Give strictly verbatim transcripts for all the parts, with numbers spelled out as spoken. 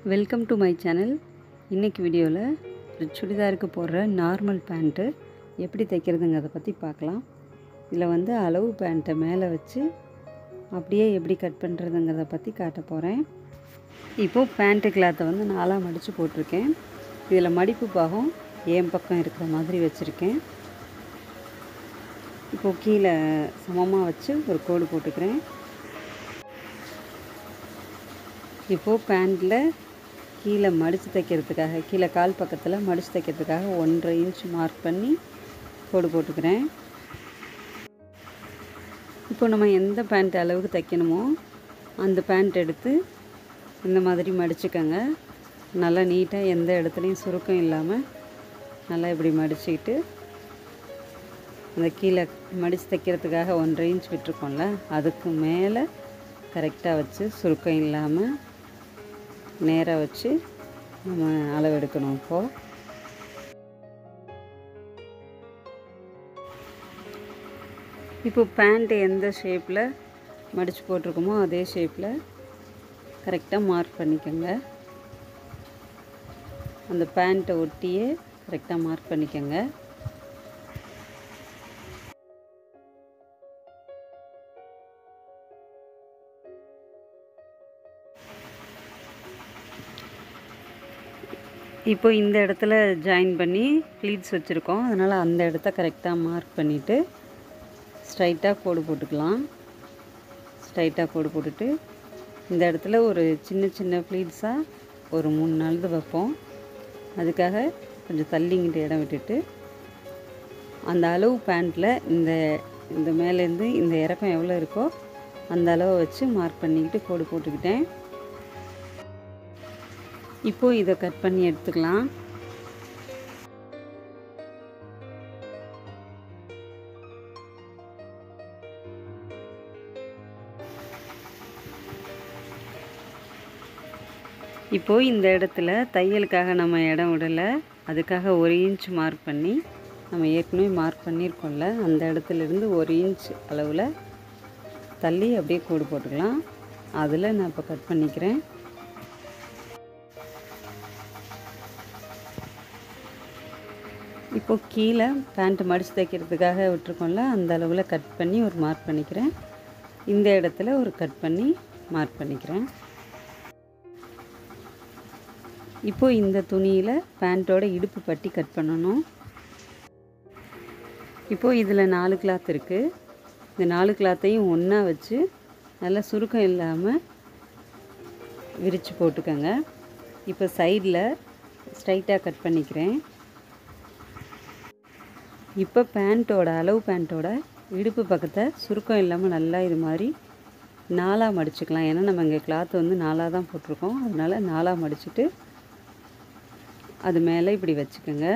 Welcome to my channel. இன்றைக்கி வீடியோவில் ஒரு சுடிதாருக்கு போடுற நார்மல் பேண்ட்டு எப்படி தைக்கிறதுங்கிறத பற்றி பார்க்கலாம். இதில் வந்து அளவு பேண்ட்டை மேலே வச்சு அப்படியே எப்படி கட் பண்ணுறதுங்கிறத பற்றி காட்ட போகிறேன். இப்போது பேண்ட்டு கிளாத்தை வந்து நாலாக மடித்து போட்டிருக்கேன். இதில் மடிப்பு பாகம் ஏன் பக்கம் இருக்கிற மாதிரி வச்சுருக்கேன். இப்போது கீழே சமமாக வச்சு ஒரு கோடு போட்டுக்கிறேன். இப்போது பேண்ட்டில் கீழே மடித்து தைக்கிறதுக்காக கீழே கால் பக்கத்தில் மடித்து தைக்கிறதுக்காக ஒன்றரை இன்ச் மார்க் பண்ணி கோடு போட்டுக்கிறேன். இப்போ நம்ம எந்த பேண்ட் அளவுக்கு தைக்கணுமோ அந்த பேண்ட் எடுத்து இந்த மாதிரி மடிச்சுக்கோங்க. நல்லா நீட்டாக எந்த இடத்துலையும் சுருக்கம் இல்லாமல் நல்லா இப்படி மடிச்சுக்கிட்டு அந்த கீழே மடித்து தைக்கிறதுக்காக ஒன்றரை இன்ச் விட்டுருக்கோம்ல அதுக்கு மேலே கரெக்டாக வச்சு சுருக்கம் இல்லாமல் நேராக வச்சு நம்ம அளவு எடுக்கணும். இப்போது இப்போ பேண்ட்டு எந்த ஷேப்பில் மடித்து போட்டிருக்கோமோ அதே ஷேப்பில் கரெக்டாக மார்க் பண்ணிக்கோங்க. அந்த பேண்ட்டை ஒட்டியே கரெக்டாக மார்க் பண்ணிக்கோங்க. இப்போ இந்த இடத்துல ஜாயின் பண்ணி ப்ளீட்ஸ் வச்சுருக்கோம். அதனால் அந்த இடத்த கரெக்டாக மார்க் பண்ணிவிட்டு ஸ்ட்ரைட்டாக கோடு போட்டுக்கலாம். ஸ்ட்ரைட்டாக கோடு போட்டுட்டு இந்த இடத்துல ஒரு சின்ன சின்ன ப்ளீட்ஸாக ஒரு மூணு நாள் வைப்போம். அதுக்காக கொஞ்சம் தள்ளிங்கிட்டு இடம் விட்டுட்டு அந்த அளவு பேண்ட்டில் இந்த இந்த மேலேருந்து இந்த இறக்கம் எவ்வளோ இருக்கோ அந்த அளவை வச்சு மார்க் பண்ணிக்கிட்டு கோடு போட்டுக்கிட்டேன். இப்போது இதை கட் பண்ணி எடுத்துக்கலாம். இப்போது இந்த இடத்துல தையலுக்காக நம்ம இடம் விடலை. அதுக்காக ஒரு இன்ச் மார்க் பண்ணி நம்ம ஏற்கனவே மார்க் பண்ணியிருக்கோம்ல அந்த இடத்துலேருந்து ஒரு இன்ச் அளவில் தள்ளி அப்படியே கோடு போட்டுக்கலாம். அதில் நான் இப்போ கட் பண்ணிக்கிறேன். இப்போது கீழே பேண்ட்டு மடித்து தைக்கிறதுக்காக விட்டுருக்கோம்ல அந்த அளவில் கட் பண்ணி ஒரு மார்க் பண்ணிக்கிறேன். இந்த இடத்துல ஒரு கட் பண்ணி மார்க் பண்ணிக்கிறேன். இப்போது இந்த துணியில் பேண்ட்டோட இடுப்பு பட்டி கட் பண்ணணும். இப்போது இதில் நாலு கிளாத் இருக்குது. இந்த நாலு கிளாத்தையும் ஒன்றா வச்சு நல்லா சுருக்கம் இல்லாமல் விரித்து போட்டுக்கோங்க. இப்போ சைடில் ஸ்ட்ரைட்டாக கட் பண்ணிக்கிறேன். இப்போ பேண்ட்டோட அளவு பேண்ட்டோட இடுப்பு பக்கத்தை சுருக்கம் இல்லாமல் நல்லா இது மாதிரி நாலாக மடிச்சுக்கலாம். ஏன்னா நம்ம இங்கே கிளாத் வந்து நாலாக தான் போட்டிருக்கோம். அதனால் நாலாக மடிச்சுட்டு அது மேலே இப்படி வச்சுக்கோங்க.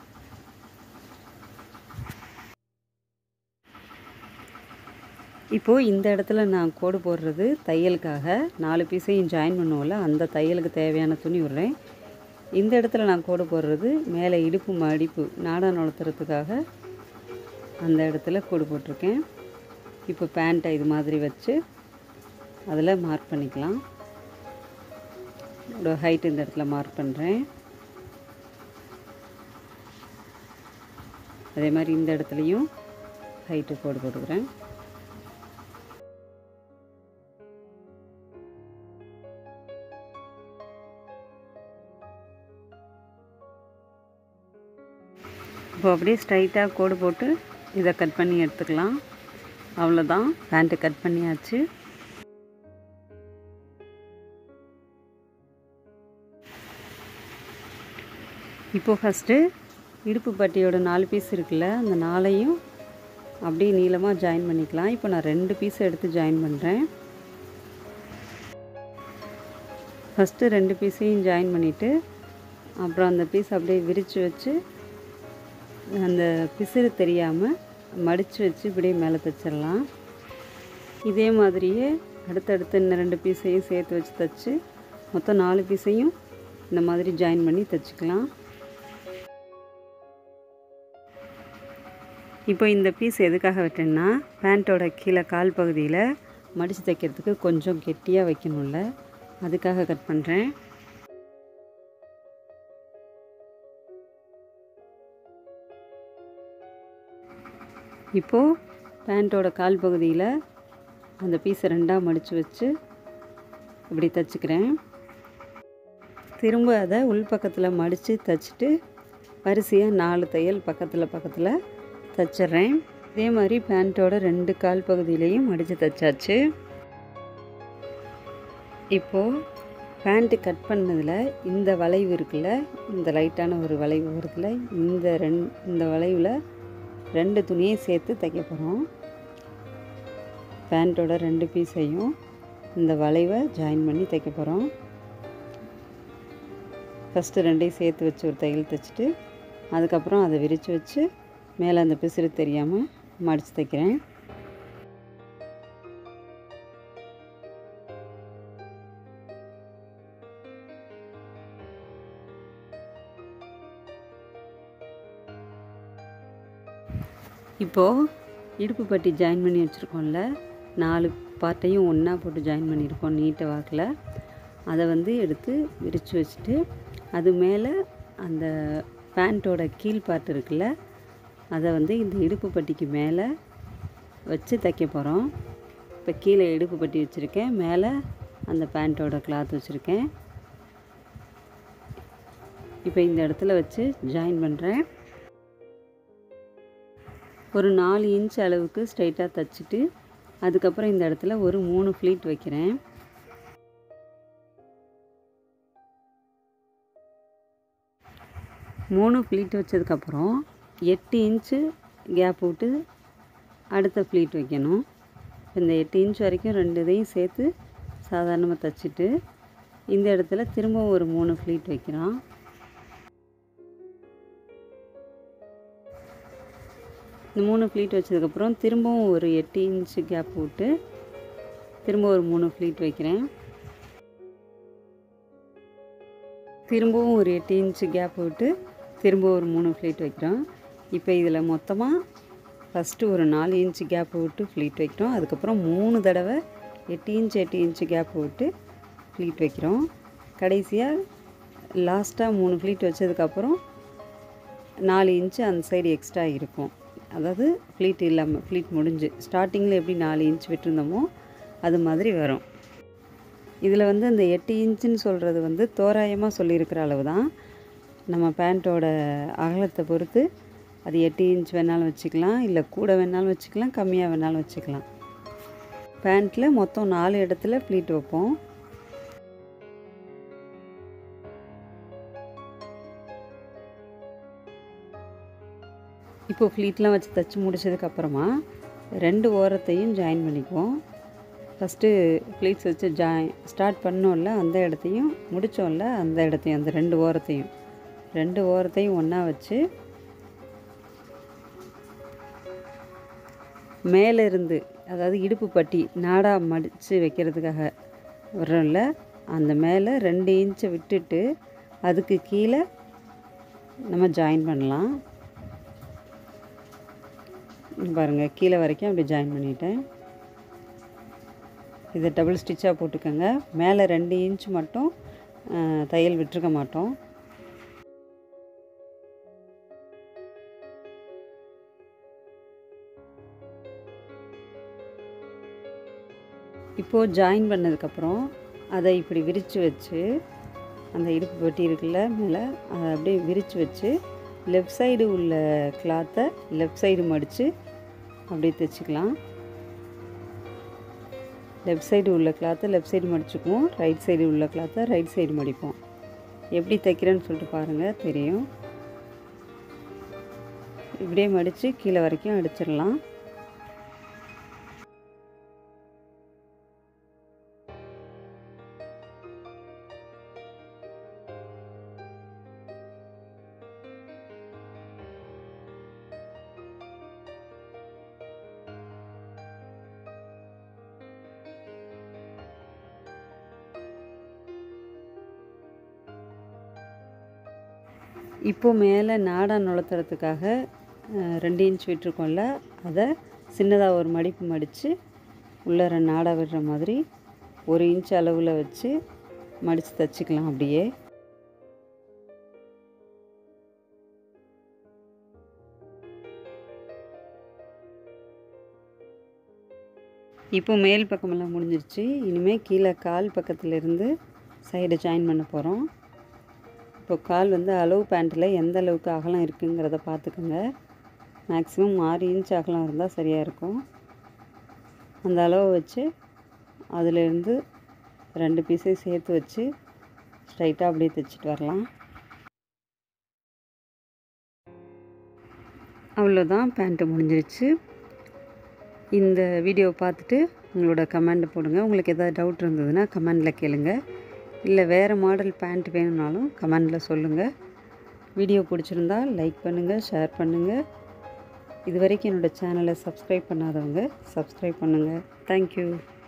இப்போது இந்த இடத்துல நான் கோடு போடுறது தையலுக்காக நாலு பீஸையும் ஜாயின் பண்ணுவோம்ல அந்த தையலுக்கு தேவையான துணி விடுறேன். இந்த இடத்துல நான் கோடு போடுறது மேலே இடுப்பு மடிப்பு நாடா நுழைத்துறதுக்காக அந்த இடத்துல கோடு போட்டிருக்கேன். இப்போ பேண்ட்டை இது மாதிரி வச்சு அதில் மார்க் பண்ணிக்கலாம். ஒரு ஹைட் இந்த இடத்துல மார்க் பண்ணுறேன். அதே மாதிரி இந்த இடத்துலையும் ஹைட்டு கோடு போட்டுக்கிறேன். இப்போ அப்படியே ஸ்ட்ரைட்டாக கோடு போட்டு இதை கட் பண்ணி எடுத்துக்கலாம். அவ்வளோதான், பேண்ட்டு கட் பண்ணியாச்சு. இப்போது ஃபஸ்ட்டு இடுப்பு பட்டியோட நாலு பீஸ் இருக்குல்ல அந்த நாலையும் அப்படியே நீளமாக ஜாயின் பண்ணிக்கலாம். இப்போ நான் ரெண்டு பீஸ் எடுத்து ஜாயின் பண்ணுறேன். ஃபஸ்ட்டு ரெண்டு பீஸையும் ஜாயின் பண்ணிவிட்டு அப்புறம் அந்த பீஸ் அப்படியே விரித்து வச்சு அந்த பிசுறு தெரியாமல் மடித்து வச்சு இப்படியே மேலே தைச்சிடலாம். இதே மாதிரியே அடுத்தடுத்து இந்த ரெண்டு பீஸையும் சேர்த்து வச்சு தைச்சி மொத்தம் நாலு பீஸையும் இந்த மாதிரி ஜாயின் பண்ணி தைச்சிக்கலாம். இப்போ இந்த பீஸ் எதுக்காக விட்டேன்னா பேண்ட்டோட கீழே கால் பகுதியில் மடித்து தைக்கிறதுக்கு கொஞ்சம் கெட்டியாக வைக்கணும்ல அதுக்காக கட் பண்ணுறேன். இப்போது பேண்ட்டோட கால் பகுதியில் அந்த பீஸை ரெண்டாக மடித்து வச்சு இப்படி தைச்சிக்கிறேன். திரும்ப அதை உள் பக்கத்தில் மடித்து தைச்சிட்டு வரிசையாக நாலு தையல் பக்கத்தில் பக்கத்தில் தைச்சிட்றேன். இதே மாதிரி பேண்ட்டோட ரெண்டு கால் பகுதியிலையும் மடித்து தைச்சாச்சு. இப்போது பேண்ட்டு கட் பண்ணதில் இந்த வளைவு இருக்குல்ல, இந்த லைட்டான ஒரு வளைவு வருதுல, இந்த ரெண் இந்த வளைவில் ரெண்டு துணியை சேர்த்து தைக்க போகிறோம். பேண்ட்டோட ரெண்டு பீஸையும் இந்த வளைவை ஜாயின் பண்ணி தைக்க போகிறோம். ஃபஸ்ட்டு ரெண்டையும் சேர்த்து வச்சு ஒரு தையல் தைச்சிட்டு அதுக்கப்புறம் அதை விரித்து வச்சு மேலே அந்த பிசிறு தெரியாமல் மடித்து தைக்கிறேன். இப்போது இடுப்பு பட்டி ஜாயின் பண்ணி வச்சுருக்கோம்ல, நாலு பார்ட்டையும் ஒன்றா போட்டு ஜாயின் பண்ணியிருக்கோம் நீட்ட வாக்கில். அதை வந்து எடுத்து விரித்து வச்சுட்டு அது மேலே அந்த பேண்ட்டோட கீழ் பார்ட் இருக்குல்ல, அதை வந்து இந்த இடுப்பு பட்டிக்கு மேலே வச்சு தைக்க போகிறோம். இப்போ கீழே இடுப்பு பட்டி வச்சுருக்கேன், மேலே அந்த பேண்ட்டோட கிளாத் வச்சுருக்கேன். இப்போ இந்த இடத்துல வச்சு ஜாயின் பண்ணுறேன். ஒரு நாலு இன்ச் அளவுக்கு ஸ்ட்ரைட்டாக தைச்சிட்டு அதுக்கப்புறம் இந்த இடத்துல ஒரு மூணு ஃப்ளீட் வைக்கிறேன். மூணு ஃப்ளீட் வச்சதுக்கப்புறம் எட்டு இன்ச்சு கேப் விட்டு அடுத்த ஃப்ளீட் வைக்கணும். இந்த எட்டு இன்ச் வரைக்கும் ரெண்டு இதையும் சேர்த்து சாதாரணமாக தைச்சிட்டு இந்த இடத்துல திரும்பவும் ஒரு மூணு ஃப்ளீட் வைக்கிறோம். இந்த மூணு ஃப்ளீட் வச்சதுக்கப்புறம் திரும்பவும் ஒரு எட்டு இன்ச்சு கேப் விட்டு திரும்ப ஒரு மூணு ஃப்ளீட் வைக்கிறேன். திரும்பவும் ஒரு எட்டு இன்ச்சு கேப் விட்டு திரும்ப ஒரு மூணு ஃப்ளீட் வைக்கிறோம். இப்போ இதில் மொத்தமாக ஃபஸ்ட்டு ஒரு நாலு இன்ச்சு கேப் விட்டு ஃப்ளீட் வைக்கிறோம். அதுக்கப்புறம் மூணு தடவை எட்டு இன்ச் எட்டு இன்ச்சு கேப் விட்டு ஃப்ளீட் வைக்கிறோம். கடைசியாக லாஸ்ட்டாக மூணு ஃப்ளீட் வச்சதுக்கப்புறம் நாலு இன்ச்சு அந்த சைடு எக்ஸ்ட்ரா இருக்கும். அதாவது ஃப்ளீட் இல்லாமல் ஃப்ளீட் முடிஞ்சு ஸ்டார்டிங்கில் எப்படி நாலு இன்ச் விட்டுருந்தோமோ அது மாதிரி வரும். இதில் வந்து அந்த எட்டு இன்ச்சுன்னு சொல்கிறது வந்து தோராயமாக சொல்லியிருக்கிற அளவு தான். நம்ம பேண்ட்டோட அகலத்தை பொறுத்து அது எட்டு இன்ச் வேணாலும் வச்சுக்கலாம், இல்லை கூட வேணாலும் வச்சுக்கலாம், கம்மியாக வேணாலும் வச்சுக்கலாம். பேண்ட்டில் மொத்தம் நாலு இடத்துல ஃப்ளீட் வைப்போம். இப்போது ஃப்ளீட்லாம் வச்சு தைச்சி முடிச்சதுக்கப்புறமா ரெண்டு ஓரத்தையும் ஜாயின் பண்ணிக்குவோம். ஃபஸ்ட்டு ஃப்ளீட்ஸ் வச்சு ஜாயின் ஸ்டார்ட் பண்ணோம்ல அந்த இடத்தையும் முடித்தோம்ல அந்த இடத்தையும் அந்த ரெண்டு ஓரத்தையும் ரெண்டு ஓரத்தையும் ஒன்றா வச்சு மேலே இருந்து அதாவது இடுப்பு பட்டி நாடாக மடித்து வைக்கிறதுக்காக வர்றோம்ல அந்த மேலே ரெண்டு இன்ச்சை விட்டுட்டு அதுக்கு கீழே நம்ம ஜாயின் பண்ணலாம். பாருங்கள், கீழே வரைக்கும் அப்படி ஜாயின் பண்ணிட்டேன். இதை டபுள் ஸ்டிச்சாக போட்டுக்கோங்க. மேலே ரெண்டு இன்ச் மட்டும் தையல் விட்டுருக்க மாட்டோம். இப்போது ஜாயின் பண்ணதுக்கப்புறம் அதை இப்படி விரித்து வச்சு அந்த இடுப்பு பட்டி இருக்குல்ல மேலே அதை அப்படியே விரித்து வச்சு லெஃப்ட் சைடு உள்ள கிளாத்தை லெஃப்ட் சைடு மடித்து அப்படியே தைச்சிக்கலாம். லெஃப்ட் சைடு உள்ள கிளாத்தை லெஃப்ட் சைடு மடிச்சுக்குவோம், ரைட் சைடு உள்ள கிளாத்தை ரைட் சைடு மடிப்போம். எப்படி தைக்கிறேன்னு சொல்லிட்டு பாருங்கள், தெரியும். இப்படியே மடித்து கீழே வரைக்கும் அடிச்சிடலாம். இப்போ மேலே நாடா நுழைத்துறதுக்காக ரெண்டு இன்ச் விட்டுருக்கோம்ல அதை சின்னதாக ஒரு மடிப்பு மடித்து உள்ளே நாடா விடுற மாதிரி ஒரு இன்ச் அளவில் வச்சு மடித்து தைச்சிக்கலாம். அப்படியே இப்போ மேல் பக்கமெல்லாம் முடிஞ்சிருச்சு. இனிமேல் கீழே கால் பக்கத்துலேருந்து சைடை ஜாயின் பண்ண போகிறோம். இப்போ கால் வந்து அளவு பேண்ட்டில் எந்த அளவுக்கு அகலம் இருக்குங்கிறத பார்த்துக்கோங்க. மேக்ஸிமம் ஆறு இன்ச் அகலம் இருந்தால் சரியாக இருக்கும். அந்த அளவை வச்சு அதிலேருந்து ரெண்டு பீஸையும் சேர்த்து வச்சு ஸ்ட்ரைட்டாக அப்படியே தைச்சிட்டு வரலாம். அவ்வளோதான், பேண்ட்டு முடிஞ்சிருச்சு. இந்த வீடியோவை பார்த்துட்டு உங்களோட கமெண்ட் போடுங்க. உங்களுக்கு எதாவது டவுட் இருந்ததுன்னா கமெண்டில் கேளுங்க. இல்லை வேறு மாடல் பேண்ட் வேணும்னாலும் கமெண்டில் சொல்லுங்கள். வீடியோ பிடிச்சிருந்தா லைக் பண்ணுங்கள், ஷேர் பண்ணுங்கள். இது வரைக்கும் என்னோடய சேனலை சப்ஸ்கிரைப் பண்ணாதவங்க சப்ஸ்கிரைப் பண்ணுங்கள். தேங்க்யூ.